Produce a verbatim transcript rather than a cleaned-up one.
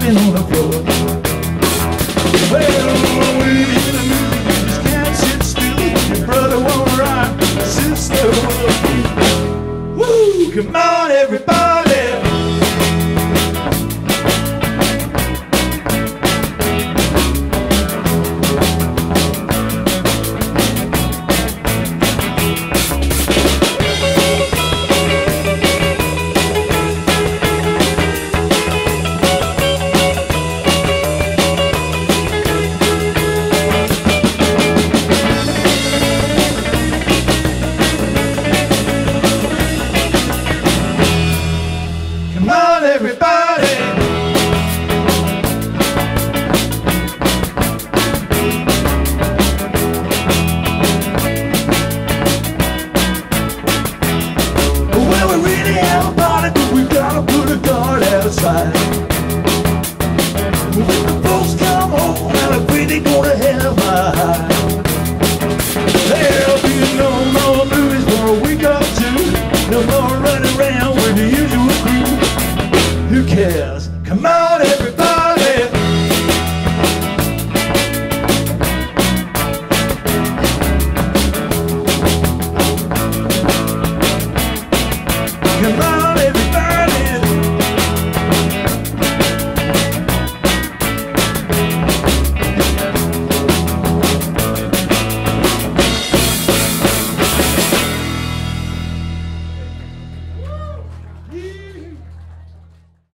lying on the floor. Well, we in the music, you just can't sit still. Your brother won't ride, your sister will. Woo! Come on, everybody. Come on, everybody. Well, we really have a party, but we've gotta put a guard outside. When the folks come home, and if we ain't gonna have